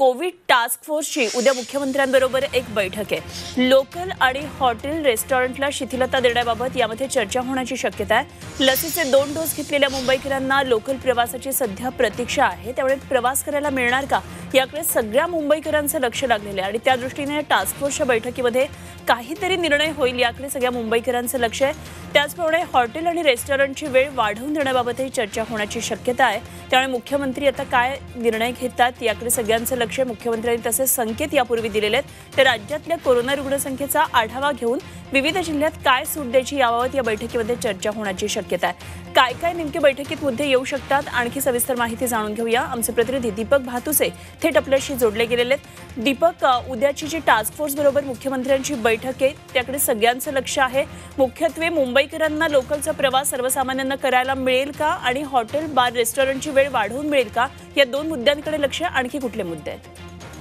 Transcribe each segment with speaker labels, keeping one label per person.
Speaker 1: Covid task फोर्सची उद्या मुख्यमंत्र्यांबरोबर एक बैठक आहे। लोकल आणि हॉटेल रेस्टॉरंटला शिथिलता देण्याबाबत यामध्ये चर्चा होण्याची शक्यता आहे। लसीचे 2 डोस घेतलेल्या मुंबईकरांना लोकल प्रवासाची सध्या प्रतीक्षा आहे, त्यामुळे प्रवास करायला मिळणार का याकडे सगळ्या मुंबईकरांचं लक्ष लागलेलं आहे आणि त्या दृष्टीने टास्क फोर्सच्या बैठकीमध्ये काहीतरी निर्णय होईल याकडे सगळ्या मुंबईकरांचं लक्ष आहे। त्याचप्रमाणे हॉटेल आणि रेस्टॉरंटची वेळ वाढवून देण्याबाबतही चर्चा होण्याची शक्यता आहे, त्यामुळे मुख्यमंत्री आता काय निर्णय घेतात याकडे सगळ्यांचं लक्ष आहे। मुख्यमंत्र्यांनी तसे संकेत यापूर्वी दिलेले आहेत, तर राज्यातल्या कोरोना रुग्णसंख्येचा आढावा घेऊन विविध जिल्ह्यात काय सूट द्यायची याबाबत या बैठकीमध्ये चर्चा होण्याची शक्यता आहे। काय काय नेमके बैठकीत मुद्दे येऊ शकतात आणखी सविस्तर माहिती जाणून घेऊया। आमचे प्रतिनिधी दीपक भातुसे थेट आपल्याशी जोडले गेलेले आहेत। दीपक, उद्याची जी टास्क फोर्स बरोबर मुख्यमंत्र्यांची बैठक आहे त्याकडे सगळ्यांचं लक्ष आहे। मुख्यत्वे मुंबईकरांना लोकलचा प्रवास सर्वसामान्यांना करायला मिळेल का आणि हॉटेल बार रेस्टॉरंटची वेळ वाढवून मिळेल का या 2 मुद्द्यांकडे लक्ष, आणखी कुठले मुद्दे आहेत?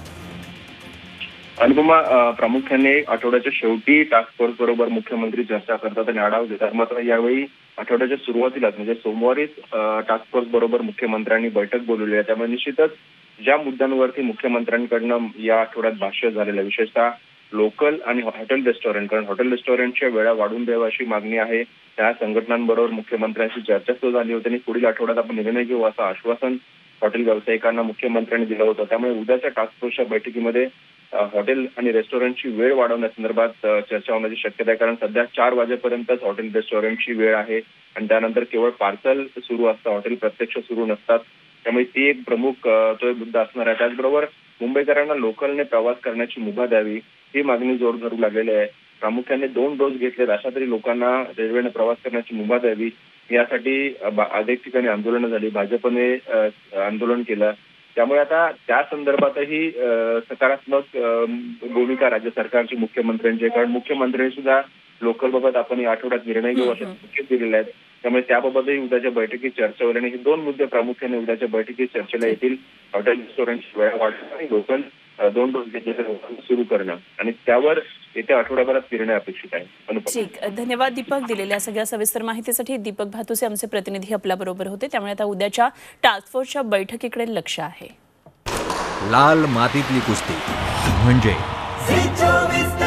Speaker 2: अनुपमा, प्रामुख्याने आठवड्याच्या शेवटी टास्क फोर्स बरोबर मुख्यमंत्री चर्चा करतात आणि आढावा घेतात। मात्र यावेळी आठवड्याच्या सुरुवातीलाच म्हणजे सोमवारीच टास्क फोर्स बरोबर मुख्यमंत्र्यांनी बैठक बोलवली आहे, त्यामुळे निश्चितच ज्या मुद्द्यांवरती मुख्यमंत्र्यांकडनं या आठवड्यात भाष्य झालेलं आहे, विशेषतः लोकल आणि हॉटेल रेस्टॉरंट, कारण हॉटेल रेस्टॉरंटच्या वेळा वाढवून द्यावा अशी मागणी आहे। त्या संघटनांबरोबर मुख्यमंत्र्यांशी चर्चा सुरू झाली होती आणि पुढील आठवड्यात आपण निर्णय घेऊ असं आश्वासन हॉटेल व्यावसायिकांना मुख्यमंत्र्यांनी दिलं होतं। त्यामुळे उद्याच्या टास्क फोर्सच्या बैठकीमध्ये हॉटेल आणि रेस्टॉरंटची वेळ वाढवण्यासंदर्भात चर्चा होण्याची शक्यता आहे, कारण सध्या 4 वाजेपर्यंतच हॉटेल रेस्टॉरंटची वेळ आहे आणि त्यानंतर केवळ पार्सल सुरू असतं, हॉटेल प्रत्यक्ष सुरू नसतात। त्यामुळे ती एक प्रमुख मुद्दा असणार आहे। त्याचबरोबर मुंबईकरांना लोकलने प्रवास करण्याची मुभा द्यावी ही मागणी जोर धरू लागलेली आहे। प्रामुख्याने 2 डोस घेतलेत अशा तरी लोकांना रेल्वेने प्रवास करण्याची मुभा द्यावी यासाठी अनेक ठिकाणी आंदोलनं झाली, भाजपने आंदोलन केलं। त्यामुळे आता त्या संदर्भातही सकारात्मक भूमिका राज्य सरकारची मुख्यमंत्र्यांची, कारण मुख्यमंत्र्यांनी सुद्धा लोकलबाबत आपण या आठवड्यात निर्णय घेऊ असे संकेत दिलेले आहेत। त्यामुळे त्याबाबतही उद्याच्या बैठकीत चर्चा होईल आणि हे 2 मुद्दे प्रामुख्याने उद्याच्या बैठकीत चर्चेला येतील। हॉटेल रेस्टॉरंटची वेळ वाढवणं आणि लोकल 2 डोस घेतलेल्या लोकांना सुरू करणं आणि त्यावर येत्या आठवड्याभरात निर्णय अपेक्षित आहे।
Speaker 1: ठीक, धन्यवाद दीपक। दिलेल्या सगळ्या सविस्तर माहितीसाठी दीपक भातुसे आमचे प्रतिनिधी आपल्या बरोबर होते। त्यामुळे आता उद्याच्या टास्क फोर्सच्या बैठकीकडे लक्ष आहे।
Speaker 3: लाल मातीतली कुस्ती म्हणजे